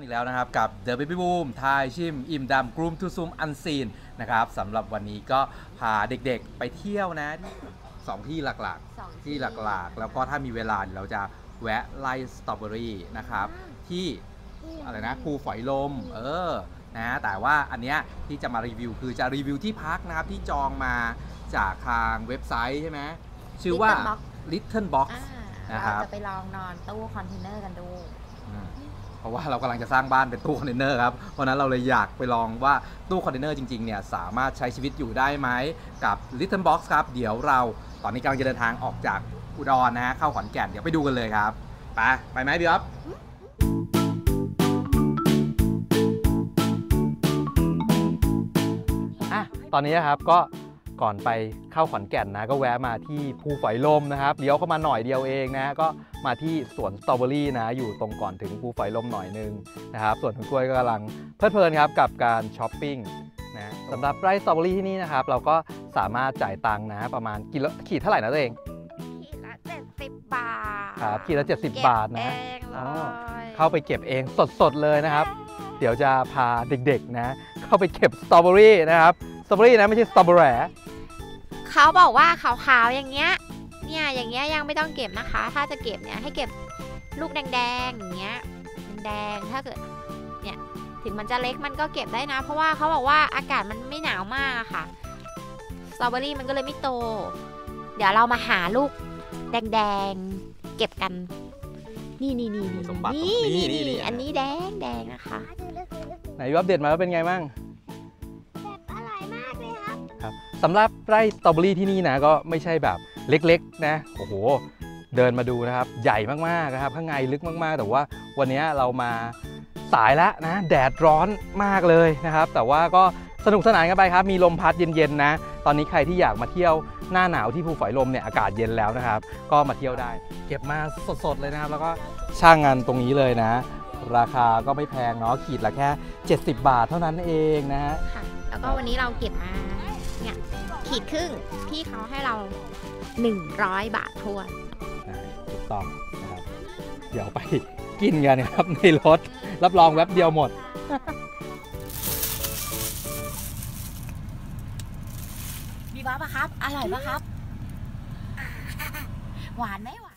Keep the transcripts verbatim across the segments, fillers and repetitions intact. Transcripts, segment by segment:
อีกแล้วนะครับกับ The Baby Boom ทายชิมอิ่มดำกรูมทูซูมอันซีนนะครับสำหรับวันนี้ก็พาเด็กๆไปเที่ยวนะสองที่หลักๆที่หลักๆแล้วก็ถ้ามีเวลาเราจะแวะไล่สตรอเบอรี่นะครับที่อะไรนะภูฝอยลมเออนะแต่ว่าอันเนี้ยที่จะมารีวิวคือจะรีวิวที่พักนะครับที่จองมาจากทางเว็บไซต์ใช่ไหมชื่อว่า Little Box นะครับเราจะไปลองนอนตู้คอนเทนเนอร์กันดูเพราะว่าเรากำลังจะสร้างบ้านเป็นตู้คอนเทนเนอร์ครับเพราะนั้นเราเลยอยากไปลองว่าตู้คอนเทนเนอร์จริงๆเนี่ยสามารถใช้ชีวิตอยู่ได้ไหมกับ Little Box ครับเดี๋ยวเราตอนนี้กำลังจะเดินทางออกจากอุดรนะฮะเข้าขอนแก่นเดี๋ยวไปดูกันเลยครับไปไปไหมพี่อ๊อฟอ่ะตอนนี้นะครับก็ก่อนไปเข้าขอนแก่นนะก็แวะมาที่ภูฝอยลมนะครับเลี้ยวเข้ามาหน่อยเดียวเองนะก็มาที่สวนสตรอเบอรี่นะอยู่ตรงก่อนถึงภูฝอยลมหน่อยนึงนะครับส่วนคุณกล้วยก็กำลังเพลิดเพลินครับกับการช้อปปิ้งนะสำหรับไร่สตรอเบอรี่ที่นี่นะครับเราก็สามารถจ่ายตังค์นะประมาณกิโลขีดเท่าไหร่นะตัวเองขีดละเจ็ดสิบบาทครับขีดละเจ็ดสิบบาทนะเข้าไปเก็บเองสดๆเลยนะครับเดี๋ยวจะพาเด็กๆนะเข้าไปเก็บสตรอเบอรี่นะครับสตรอเบอรี่นะไม่ใช่สตรอเบอร์แหร่เขาบอกว่าขาวๆอย่างเงี้ยเนี่ยอย่างเงี้ยยังไม่ต้องเก็บนะคะถ้าจะเก็บเนี่ยให้เก็บลูกแดงๆอย่างเงี้ยแดงถ้าเกิดเนี่ยถึงมันจะเล็กมันก็เก็บได้นะเพราะว่าเขาบอกว่าอากาศมันไม่หนาวมากอะค่ะสตรอเบอรี่มันก็เลยไม่โตเดี๋ยวเรามาหาลูกแดงๆเก็บกันนี่นี่นี่นี่นี่นี่นี่อันนี้แดงแดงนะคะไหนอัปเดตมาว่าเป็นไงบ้างสำหรับไร่สตรอเบอรี่ที่นี่นะก็ไม่ใช่แบบเล็กๆนะโอ้โหเดินมาดูนะครับใหญ่มากๆนะครับข้างในลึกมากๆแต่ว่าวันนี้เรามาสายแล้วนะแดดร้อนมากเลยนะครับแต่ว่าก็สนุกสนานกันไปครับมีลมพัดเย็นๆนะตอนนี้ใครที่อยากมาเที่ยวหน้าหนาวที่ภูฝอยลมเนี่ยอากาศเย็นแล้วนะครับก็มาเที่ยวได้เก็บมาสดๆเลยนะครับแล้วก็ช่างงานตรงนี้เลยนะราคาก็ไม่แพงเนาะขีดละแค่เจ็ดสิบบาทเท่านั้นเองนะฮะแล้วก็วันนี้เราเก็บมาเนี่ยขีดครึ่งพี่เขาให้เราหนึ่งร้อยบาททวนถูกต้องนะครับเดี๋ยวไปกินกันครับในรถรับรองแวบเดียวหมดมีบ้าปะครับอร่อยปะครับหวานไหมหวาน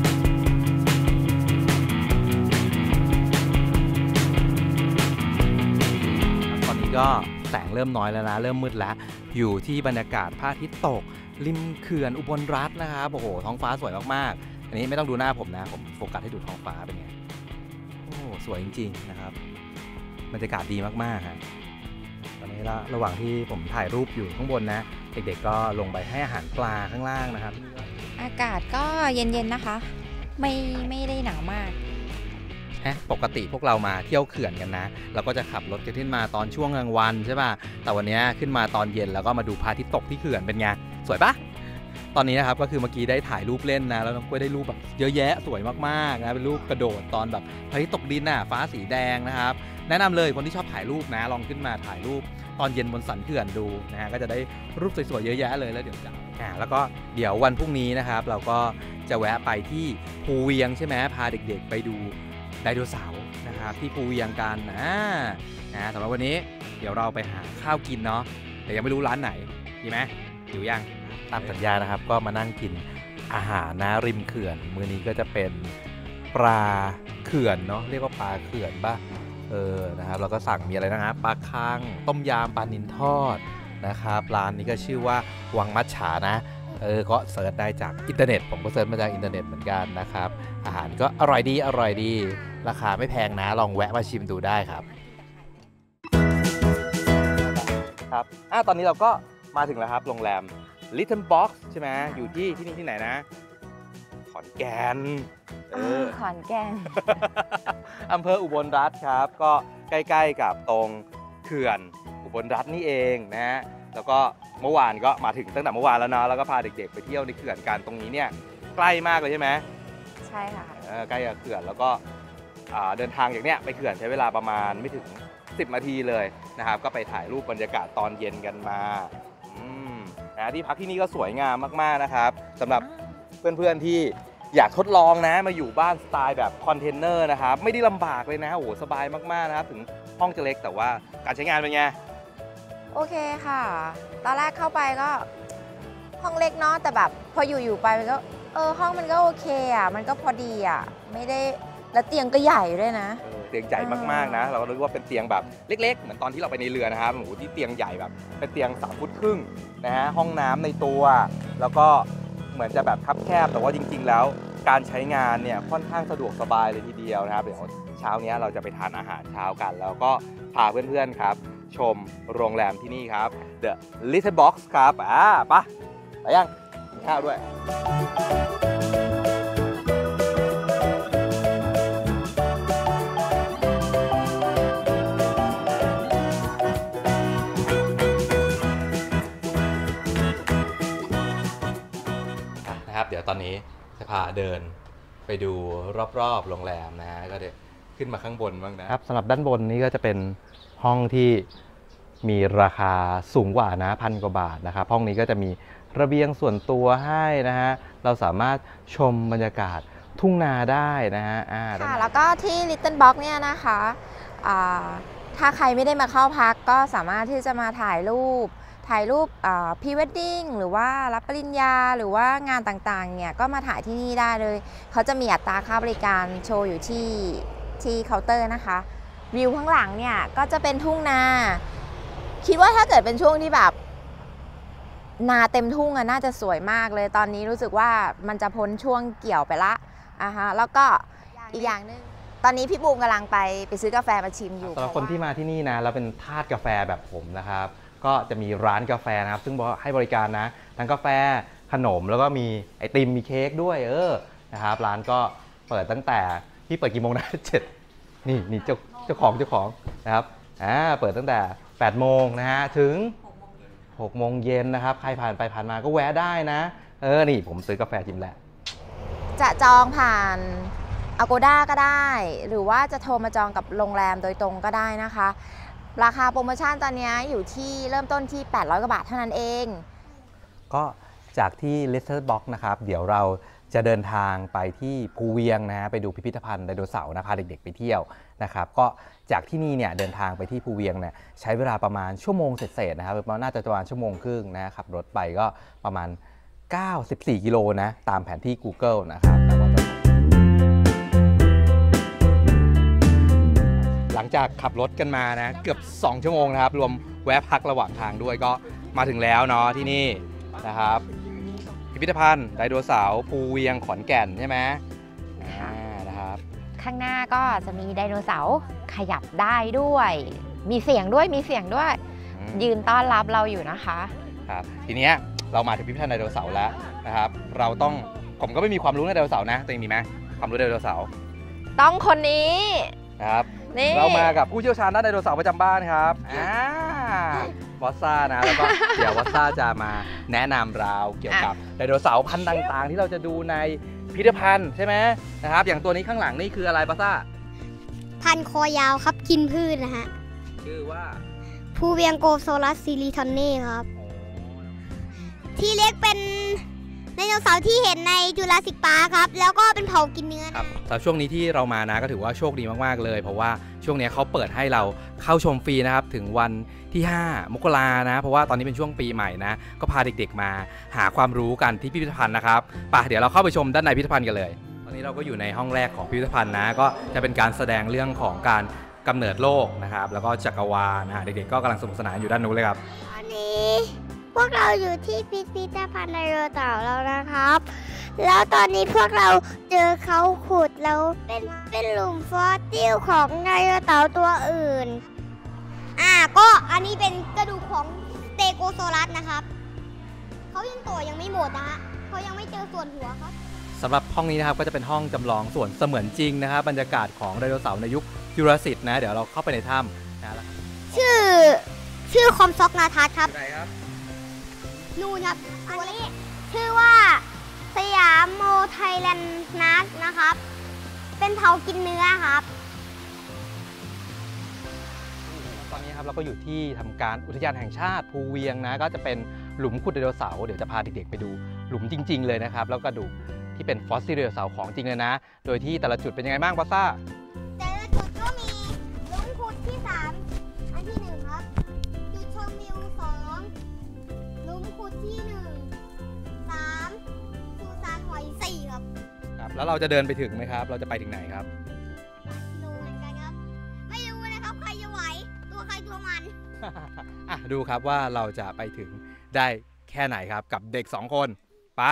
ตอนนี้ก็แสงเริ่มน้อยแล้วนะเริ่มมืดแล้วอยู่ที่บรรยากาศพระอาทิตย์ตกริมเขื่อนอุบลรัตน์นะครับโอ้โหท้องฟ้าสวยมากๆอันนี้ไม่ต้องดูหน้าผมนะผมโฟกัสให้ดูท้องฟ้าเป็นไงโอ้สวยจริงๆนะครับบรรยากาศดีมากๆครับตอนนี้ละระหว่างที่ผมถ่ายรูปอยู่ข้างบนนะเด็กๆก็ลงไปให้อาหารปลาข้างล่างนะครับอากาศก็เย็นๆนะคะไม่ไม่ได้หนาวมากปกติพวกเรามาเที่ยวเขื่อนกันนะเราก็จะขับรถกันขึ้นมาตอนช่วงกลางวันใช่ป่ะแต่วันนี้ขึ้นมาตอนเย็นแล้วก็มาดูพระอาทิตย์ตกที่เขื่อนเป็นไงสวยปะตอนนี้นะครับก็คือเมื่อกี้ได้ถ่ายรูปเล่นนะแล้วน้องกล้วยได้รูปแบบเยอะแยะสวยมากๆนะเป็นรูปกระโดดตอนแบบพระอาทิตย์ตกดินน่ะฟ้าสีแดงนะครับแนะนำเลยคนที่ชอบถ่ายรูปนะลองขึ้นมาถ่ายรูปตอนเย็นบนสันเขื่อนดูนะฮะก็จะได้รูปสวยๆเยอะแยะเลยแล้วเดี๋ยวจะอ่าแล้วก็เดี๋ยววันพรุ่งนี้นะครับเราก็จะแวะไปที่ภูเวียงใช่ไหมพาเด็กๆไปดูไดโนเสาร์นะครับที่ภูเวียงกันนะนะสำหรับวันนี้เดี๋ยวเราไปหาข้าวกินเนาะแต่ยังไม่รู้ร้านไหนดีไหมอยู่ยังตามสัญญานะครับก็มานั่งกินอาหารนะริมเขื่อนมื้อนี้ก็จะเป็นปลาเขื่อนเนาะเรียกว่าปลาเขื่อนป่ะเออนะครับเราก็สั่งมีอะไรนะครับปลาคังต้มยำปลานิลทอดนะครับร้านนี้ก็ชื่อว่าวังมัจฉานะเออก็เสิร์ชได้จากอินเทอร์เน็ตผมก็เสิร์ชมาจากอินเทอร์เน็ตเหมือนกันนะครับอาหารก็อร่อยดีอร่อยดีราคาไม่แพงนะลองแวะมาชิมดูได้ครับครับอ่ะตอนนี้เราก็มาถึงแล้วครับโรงแรม Little Box ใช่ไหมอยู่ที่ที่นี่ที่ไหนนะขอนแก่นเออขอนแก่นอำเภออุบลรัตน์ครับก็ใกล้ๆกับตรงเขื่อนอุบลรัตน์นี่เองนะฮะแล้วก็เมื่อวานก็มาถึงตั้งแต่เมื่อวานแล้วนะแล้วก็พาเด็กๆไปเที่ยวในเขื่อนกันตรงนี้เนี่ยใกล้มากเลยใช่ไหมใช่ค่ะใกล้กับเขื่อนแล้วก็เดินทางอย่างเนี้ยไปเขื่อนใช้เวลาประมาณไม่ถึงสิบนาทีเลยนะครับก็ไปถ่ายรูปบรรยากาศตอนเย็นกันมานะที่พักที่นี่ก็สวยงามมากๆนะครับสำหรับเพื่อนๆที่อยากทดลองนะมาอยู่บ้านสไตล์แบบคอนเทนเนอร์นะครับไม่ได้ลำบากเลยนะโอ้โหสบายมากๆนะครับถึงห้องจะเล็กแต่ว่าการใช้งานเป็นไงโอเคค่ะ ตอนแรกเข้าไปก็ห้องเล็กเนาะแต่แบบพออยู่ๆไปมันก็เออห้องมันก็โอเคอ่ะมันก็พอดีอ่ะไม่ได้แล้วเตียงก็ใหญ่ด้วยนะเตียงใหญ่มากๆนะเราก็รู้ว่าเป็นเตียงแบบเล็กๆเหมือนตอนที่เราไปในเรือนะครับโอ้โหที่เตียงใหญ่แบบเป็นเตียงสามฟุตครึ่งนะฮะห้องน้ำในตัวแล้วก็เหมือนจะแบบคับแคบแต่ว่าจริงๆแล้วการใช้งานเนี่ยค่อนข้างสะดวกสบายเลยทีเดียวนะครับเดี๋ยวเช้านี้เราจะไปทานอาหารเช้ากันแล้วก็พาเพื่อนๆครับชมโรงแรมที่นี่ครับ The Little Box ครับอ่าปะไปยังกินข้าวด้วยนะครับเดี๋ยวตอนนี้จะพาเดินไปดูรอบๆโรงแรมนะฮะก็เดี๋ยวขึ้นมาข้างบนบ้างนะครับสำหรับด้านบนนี้ก็จะเป็นห้องที่มีราคาสูงกว่านะพันกว่าบาทนะครับห้องนี้ก็จะมีระเบียงส่วนตัวให้นะฮะเราสามารถชมบรรยากาศทุ่งนาได้นะฮะอ่าค่ะแล้วก็ที่ Little Box เนี่ยนะคะถ้าใครไม่ได้มาเข้าพักก็สามารถที่จะมาถ่ายรูปถ่ายรูปพรีเวดดิ้งหรือว่ารับปริญญาหรือว่างานต่างๆเนี่ยก็มาถ่ายที่นี่ได้เลยเขาจะมีอัตราค่าบริการโชว์อยู่ที่ที่เคาน์เตอร์นะคะวิวข้างหลังเนี่ยก็จะเป็นทุ่งนาคิดว่าถ้าเกิดเป็นช่วงที่แบบนาเต็มทุ่งอะน่าจะสวยมากเลยตอนนี้รู้สึกว่ามันจะพ้นช่วงเกี่ยวไปละอ่ะฮะแล้วก็อีกอย่างหนึ่งตอนนี้พี่บูมกำลังไปไปซื้อกาแฟมาชิมอยู่สำหรับคนที่มาที่นี่นะเราเป็นทาสกาแฟแบบผมนะครับก็จะมีร้านกาแฟนะครับซึ่งให้บริการนะทั้งกาแฟขนมแล้วก็มีไอติมมีเค้กด้วยเออนะครับร้านก็เปิดตั้งแต่ที่เปิดกี่โมงนะเจ็ดนี่นี่เจ้าเจ้าของเจ้าของนะครับอ่าเปิดตั้งแต่แปดโมงนะฮะถึงหกโมงเย็นนะครับใครผ่านไปผ่านมาก็แวะได้นะเออนี่ผมซื้อกาแฟจิมแหละจะจองผ่าน Agoda ก็ได้หรือว่าจะโทรมาจองกับโรงแรมโดยตรงก็ได้นะคะราคาโปรโมชั่นตอนนี้อยู่ที่เริ่มต้นที่แปดร้อยกว่าบาทเท่านั้นเองก็จากที่ Little Box นะครับเดี๋ยวเราจะเดินทางไปที่ภูเวียงนะไปดูพิพิธภัณฑ์ไดโนเสาร์นะพาเด็กๆไปเที่ยวนะครับก็จากที่นี่เนี่ยเดินทางไปที่ภูเวียงเนี่ยใช้เวลาประมาณชั่วโมงเศษๆนะครับน่าจะประมาณชั่วโมงครึ่งนะขับรถไปก็ประมาณเก้าสิบสี่กิโลนะตามแผนที่ Google นะครับหลังจากขับรถกันมานะเกือบสองชั่วโมงนะครับรวมแวะพักระหว่างทางด้วยก็มาถึงแล้วเนาะที่นี่นะครับพิพิธภัณฑ์ไดโนเสาร์ภูเวียงขอนแก่นใช่ไหมอ่านะครับข้างหน้าก็จะมีไดโนเสาร์ขยับได้ด้วยมีเสียงด้วยมีเสียงด้วยยืนต้อนรับเราอยู่นะคะครับทีนี้เรามาถึงพิพิธภัณฑ์ไดโนเสาร์แล้วนะครับเราต้องผมก็ไม่มีความรู้ในไดโนเสาร์นะตัวเองมีไหมความรู้ไดโนเสาร์ต้องคนนี้ครับเรามากับผู้เชี่ยวชาญด้านไดโนเสาร์ประจำบ้านครับอ่าวอสซ่านะแล้วก็เดี๋ยววอสซ่าจะมาแนะนำเราเกี่ยวกับไดโนเสาร์พันธุ์ต่างๆที่เราจะดูในพิพิธภัณฑ์ใช่ไหมนะครับอย่างตัวนี้ข้างหลังนี่คืออะไรวอสซ่าพันคอยาวครับกินพืชนะฮะชื่อว่าภูเวียงโกโซลัสซิลิทอนเน่ครับที่เล็กเป็นไดโนเสาร์ที่เห็นในจูราสสิคพาร์คครับแล้วก็เป็นเผากินเนื้อครับแต่ช่วงนี้ที่เรามานะก็ถือว่าโชคดีมากๆเลยเพราะว่าช่วงนี้เขาเปิดให้เราเข้าชมฟรีนะครับถึงวันที่ห้ามกรานะเพราะว่าตอนนี้เป็นช่วงปีใหม่นะก็พาเด็กๆมาหาความรู้กันที่พิพิธภัณฑ์นะครับป่ะเดี๋ยวเราเข้าไปชมด้านในพิพิธภัณฑ์กันเลยตอนนี้เราก็อยู่ในห้องแรกของพิพิธภัณฑ์นะก็จะเป็นการแสดงเรื่องของการกำเนิดโลกนะครับแล้วก็จักรวาลนะเด็กๆก็กำลังสนุกสนานอยู่ด้านนู้นเลยครับตอนนี้พวกเราอยู่ที่พิพิธภัณฑ์ไดโนเสาร์แล้วนะครับแล้วตอนนี้พวกเราเจอเขาขุดแล้วเป็นเป็นหลุมฟอสซิลของไดโนเสาร์ตัวอื่นอ่าก็อันนี้เป็นกระดูกของสเตโกโซลัสนะครับเขายังโตยังไม่หมดนะฮะเขายังไม่เจอส่วนหัวครับสำหรับห้องนี้นะครับก็จะเป็นห้องจำลองส่วนเสมือนจริงนะครับบรรยากาศของไดโนเสาร์ในยุคจูราสสิกนะเดี๋ยวเราเข้าไปในถ้ำนะชื่อชื่อคอมซ็อกนาทัศครับไหนครับนู่นครับตัวนี้ชื่อว่าสยามโมไทยแลนด์นัสนะครับเป็นเผากินเนื้อครับตอนนี้ครับเราก็อยู่ที่ทำการอุทยานแห่งชาติภูเวียงนะก็จะเป็นหลุมขุดไดโนเสาร์เดี๋ยวจะพาเด็กๆไปดูหลุมจริงๆเลยนะครับแล้วก็ดูที่เป็นฟอสซิลไดโนเสาร์ของจริงเลยนะโดยที่แต่ละจุดเป็นยังไงบ้างปาซ่าแต่ละจุดก็มีหลุมขุดที่สามอันที่หนึ่งครับจุดชมวิวสองหลุมขุดที่หนึ่งสามสุสานหอยสี่ครับครับแล้วเราจะเดินไปถึงไหมครับเราจะไปถึงไหนครับดูเหมือนกันครับไม่รู้นะครับใครจะไหวตัวใครตัวมันอ่ะดูครับว่าเราจะไปถึงได้แค่ไหนครับกับเด็กสองคนไป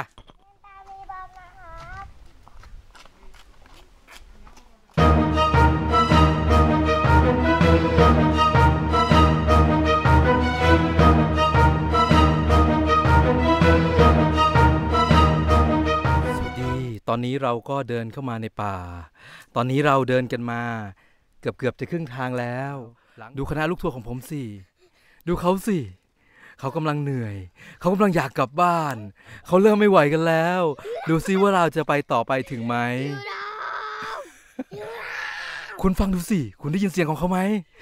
ตอนนี้เราก็เดินเข้ามาในป่าตอนนี้เราเดินกันมาเกือบเกือบจะครึ่งทางแล้วดูคณะลูกทัวร์ของผมสิดูเขาสิเขากำลังเหนื่อยเขากำลังอยากกลับบ้านเขาเริ่มไม่ไหวกันแล้วดูซิว่าเราจะไปต่อไปถึงไหมคุณฟังดูสิคุณได้ยินเสียงของเขาไหม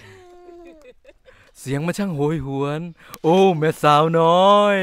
เสียงมันช่างโหยหวนโอ้แม่สาวน้อย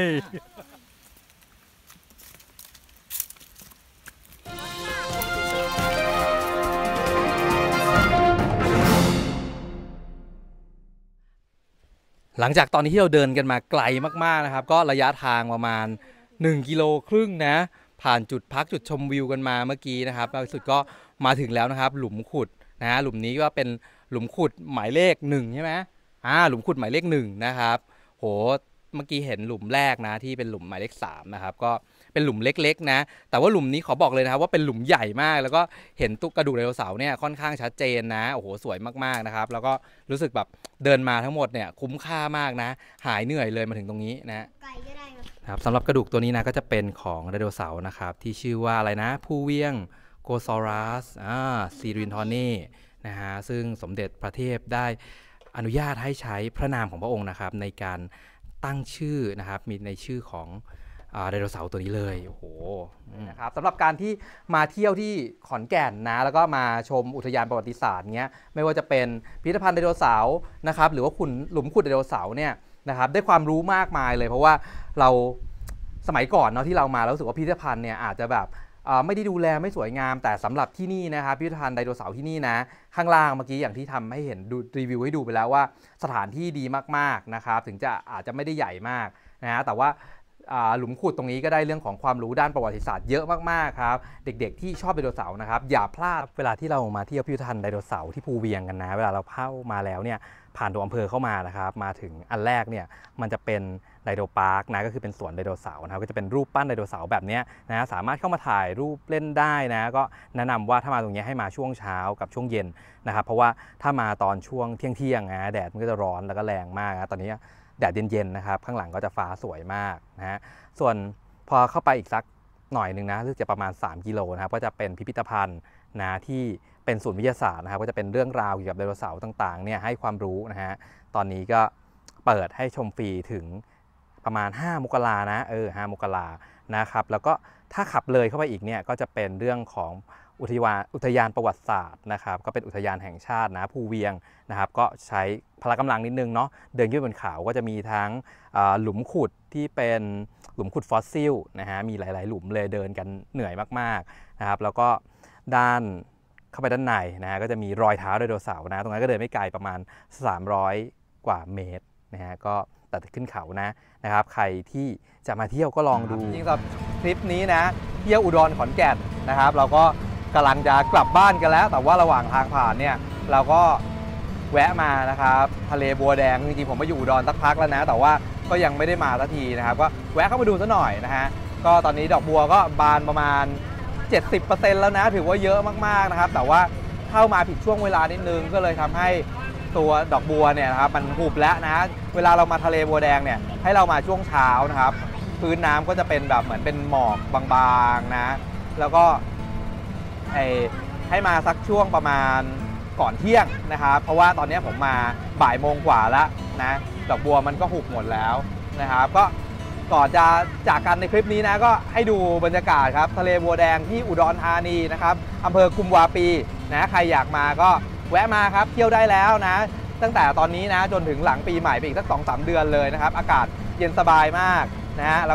หลังจากตอนนี้ที่เราเดินกันมาไกลมากๆนะครับก็ระยะทางประมาณหนึ่งกิโลครึ่งนะผ่านจุดพักจุดชมวิวกันมาเมื่อกี้นะครับล่าสุดก็มาถึงแล้วนะครับหลุมขุดนะฮะหลุมนี้ก็เป็นหลุมขุดหมายเลขหนึ่งใช่ไหมอ่าหลุมขุดหมายเลขหนึ่งนะครับโหเมื่อกี้เห็นหลุมแรกนะที่เป็นหลุมหมายเลขสามนะครับก็เป็นหลุมเล็กๆนะแต่ว่าหลุมนี้ขอบอกเลยนะครับว่าเป็นหลุมใหญ่มากแล้วก็เห็นตุ๊กกระดูกไดโนเสาร์เนี่ยค่อนข้างชัดเจนนะโอ้โหสวยมากๆนะครับแล้วก็รู้สึกแบบเดินมาทั้งหมดเนี่ยคุ้มค่ามากนะหายเหนื่อยเลยมาถึงตรงนี้นะไก่ก็ได้ครับสำหรับกระดูกตัวนี้นะก็จะเป็นของไดโนเสาร์นะครับที่ชื่อว่าอะไรนะผู้เวียงโกซอรัสอ่าซีรินทอนีนะฮะซึ่งสมเด็จพระเทพได้อนุญาตให้ใช้พระนามของพระองค์นะครับในการตั้งชื่อนะครับมีในชื่อของไดโนเสาร์ตัวนี้เลยโอ้โหนะครับสำหรับการที่มาเที่ยวที่ขอนแก่นนะแล้วก็มาชมอุทยานประวัติศาสตร์เงี้ยไม่ว่าจะเป็นพิพิธภัณฑ์ไดโนเสาร์นะครับหรือว่าขุนหลุมขุดไดโนเสาร์เนี่ยนะครับได้ความรู้มากมายเลยเพราะว่าเราสมัยก่อนเนาะที่เรามาแล้วรู้สึกว่าพิพิธภัณฑ์เนี่ยอาจจะแบบไม่ได้ดูแลไม่สวยงามแต่สำหรับที่นี่นะครับพิพิธภัณฑ์ไดโนเสาร์ที่นี่นะข้างล่างเมื่อกี้อย่างที่ทำให้เห็นดูรีวิวให้ดูไปแล้วว่าสถานที่ดีมากๆนะครับถึงจะอาจจะไม่ได้ใหญ่มากนะฮะแต่ว่าหลุมขุดตรงนี้ก็ได้เรื่องของความรู้ด้านประวัติศาสตร์เยอะมากๆครับเด็กๆที่ชอบไดโนเสาร์นะครับอย่าพลาดเวลาที่เรามาเที่ยวพิพิธภัณฑ์ไดโนเสาร์ที่ภูเวียงกันนะเวลาเราเข้ามาแล้วเนี่ยผ่านตัวอำเภอเข้ามานะครับมาถึงอันแรกเนี่ยมันจะเป็นไดโนพาร์คนะก็คือเป็นสวนไดโนเสาร์นะครับก็จะเป็นรูปปั้นไดโนเสาร์แบบนี้นะสามารถเข้ามาถ่ายรูปเล่นได้นะก็แนะนำว่าถ้ามาตรงนี้ให้มาช่วงเช้ากับช่วงเย็นนะครับเพราะว่าถ้ามาตอนช่วงเที่ยงๆนะแดดมันก็จะร้อนแล้วก็แรงมากนะตอนนี้แดดเย็นๆนะครับข้างหลังก็จะฟ้าสวยมากนะฮะส่วนพอเข้าไปอีกสักหน่อยหนึ่งนะรู้สึกจะประมาณสามกิโลนะครับก็จะเป็นพิพิธภัณฑ์นะที่เป็นศูนย์วิทยาศาสตร์นะครับก็จะเป็นเรื่องราวเกี่ยวกับไดโนเสาร์ต่างๆเนี่ยให้ความรู้นะฮะตอนนี้ก็เปิดให้ชมฟรีถึงประมาณห้ามกรานะเออห้ามกรานะครับแล้วก็ถ้าขับเลยเข้าไปอีกเนี่ยก็จะเป็นเรื่องของอุทยานอุทยานประวัติศาสตร์นะครับก็เป็นอุทยานแห่งชาตินะภูเวียงนะครับก็ใช้พละกำลังนิดนึงเนาะเดินขึ้นบนเขาก็จะมีทั้งหลุมขุดที่เป็นหลุมขุดฟอสซิลนะฮะมีหลายๆหลุมเลยเดินกันเหนื่อยมากๆนะครับแล้วก็ด้านเข้าไปด้านในนะฮะก็จะมีรอยเท้าไดโนเสาร์นะตรงนั้นก็เดินไม่ไกลประมาณสามร้อยกว่าเมตรนะฮะก็ตัดขึ้นเขานะนะครับใครที่จะมาเที่ยวก็ลองดูจริงๆสำหรับคลิปนี้นะเที่ยวอุดรขอนแก่นนะครับเราก็กำลังจะกลับบ้านกันแล้วแต่ว่าระหว่างทางผ่านเนี่ยเราก็แวะมานะครับทะเลบัวแดงจริงๆผมมาอยู่อุดรสักพักแล้วนะแต่ว่าก็ยังไม่ได้มาสักทีนะครับก็แวะเข้ามาดูซะหน่อยนะฮะก็ตอนนี้ดอกบัวก็บานประมาณ เจ็ดสิบเปอร์เซ็นต์ แล้วนะถือว่าเยอะมากๆนะครับแต่ว่าเข้ามาผิดช่วงเวลานิดนึงก็เลยทำให้ตัวดอกบัวเนี่ยนะครับมันหุบแล้วนะเวลาเรามาทะเลบัวแดงเนี่ยให้เรามาช่วงเช้านะครับพื้นน้ำก็จะเป็นแบบเหมือนเป็นหมอกบางๆนะแล้วก็ให้มาสักช่วงประมาณก่อนเที่ยงนะครับเพราะว่าตอนนี้ผมมาบ่ายโมงกว่าแล้วนะดอกบัวมันก็หุบหมดแล้วนะครับก็ก่อนจะจากกันในคลิปนี้นะก็ให้ดูบรรยากาศครับทะเลบัวแดงที่อุดรธานีนะครับอำเภอกุมวาปีนะใครอยากมาก็แวะมาครับเที่ยวได้แล้วนะตั้งแต่ตอนนี้นะจนถึงหลังปีใหม่ไปอีกสัก สองถึงสาม เดือนเลยนะครับอากาศเย็นสบายมากนะฮะแล้วก็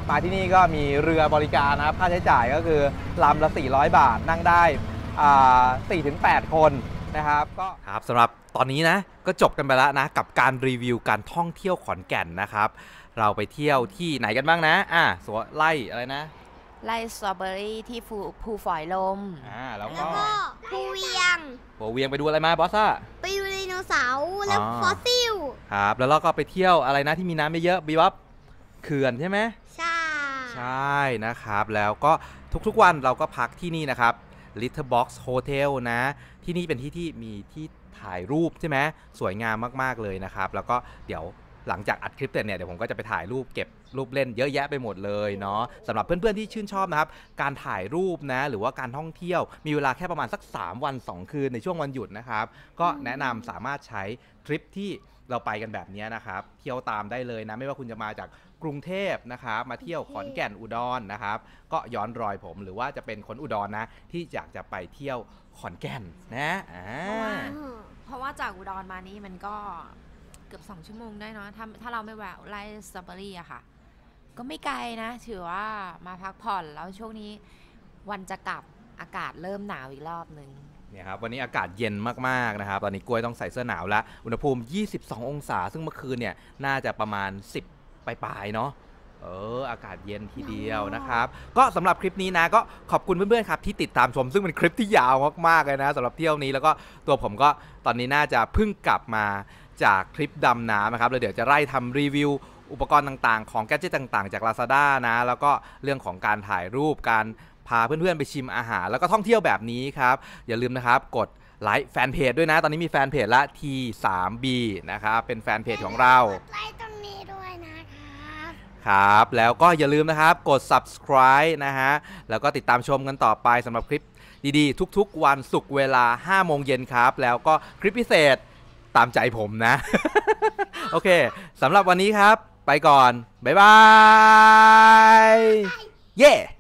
มาที่นี่ก็มีเรือบริการนะครับค่าใช้จ่ายก็คือลำละสี่ร้อยบาทนั่งได้สี่ถึงแปดคนนะครับก็ครับสำหรับตอนนี้นะก็จบกันไปแล้วนะกับการรีวิวการท่องเที่ยวขอนแก่นนะครับเราไปเที่ยวที่ไหนกันบ้างนะอ่ะสวนไล่อะไรนะไล่สตรอเบอรี่ที่ภูภูฝอยลมอ่าแล้วก็ภูเวียงภูเวียงไปดูอะไรมาบอสซ่าไปดูไดโนเสาร์และฟอสซิลครับแล้วเราก็ไปเที่ยวอะไรนะที่มีน้ำเยอะๆบีบ๊อบเขื่อนใช่ไหมใช่ใช่นะครับแล้วก็ทุกๆวันเราก็พักที่นี่นะครับ Little Box Hotel นะที่นี่เป็นที่ที่มีที่ถ่ายรูปใช่ไหมสวยงามมากๆเลยนะครับแล้วก็เดี๋ยวหลังจากอัดคลิปเสร็จเนี่ยเดี๋ยวผมก็จะไปถ่ายรูปเก็บรูปเล่นเยอะแยะไปหมดเลยเนาะสำหรับเพื่อนๆที่ชื่นชอบนะครับการถ่ายรูปนะหรือว่าการท่องเที่ยวมีเวลาแค่ประมาณสักสามวันสองคืนในช่วงวันหยุดนะครับก็แนะนำสามารถใช้ทริปที่เราไปกันแบบนี้นะครับเที่ยวตามได้เลยนะไม่ว่าคุณจะมาจากกรุงเทพนะครับมาเที่ยวขอนแก่นอุดรนะครับก็ย้อนรอยผมหรือว่าจะเป็นคนอุดรนะที่อยากจะไปเที่ยวขอนแก่นนะอ่าเพราะว่าจากอุดรมานี้มันก็เกือบสองชั่วโมงได้เนาะถ้าถ้าเราไม่แวะไล่สตรอเบอรี่อะค่ะก็ไม่ไกลนะถือว่ามาพักผ่อนแล้วช่วงนี้วันจะกลับอากาศเริ่มหนาวอีกรอบนึงเนี่ยครับวันนี้อากาศเย็นมากๆนะครับตอนนี้กล้วยต้องใส่เสื้อหนาวแล้วอุณหภูมิยี่สิบสององศาซึ่งเมื่อคืนเนี่ยน่าจะประมาณสิบปลายๆเนาะเอออากาศเย็นทีเดียวนะครับก็สำหรับคลิปนี้นะก็ขอบคุณเพื่อนๆครับที่ติดตามชมซึ่งเป็นคลิปที่ยาวมากๆเลยนะสำหรับเที่ยวนี้แล้วก็ตัวผมก็ตอนนี้น่าจะเพิ่งกลับมาจากทริปดำน้ำนะครับแล้วเดี๋ยวจะไล่ทำรีวิวอุปกรณ์ต่างๆของแกดเจ็ตต่างๆจาก Lazada นะแล้วก็เรื่องของการถ่ายรูปการพาเพื่อนๆไปชิมอาหารแล้วก็ท่องเที่ยวแบบนี้ครับอย่าลืมนะครับกดไลค์แฟนเพจด้วยนะตอนนี้มีแฟนเพจละ ที ทรี บี นะครับเป็นแฟนเพจของเรากดไลค์ตรงนี้ด้วยนะครับครับแล้วก็อย่าลืมนะครับกด Subscribe นะฮะแล้วก็ติดตามชมกันต่อไปสำหรับคลิปดีๆทุกๆวันศุกร์เวลา ห้าโมงเย็นครับแล้วก็คลิปพิเศษตามใจผมนะ โอเคสำหรับวันนี้ครับไปก่อนบ๊ายบายเย้